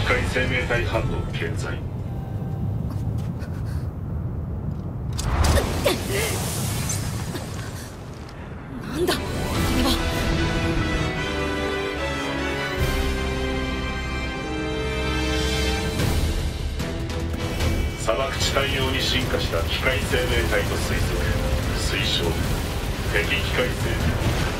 械生命体反応健在。 なんだこれは。 砂漠地帯用に進化した機械生命体と推測。推奨敵機械生命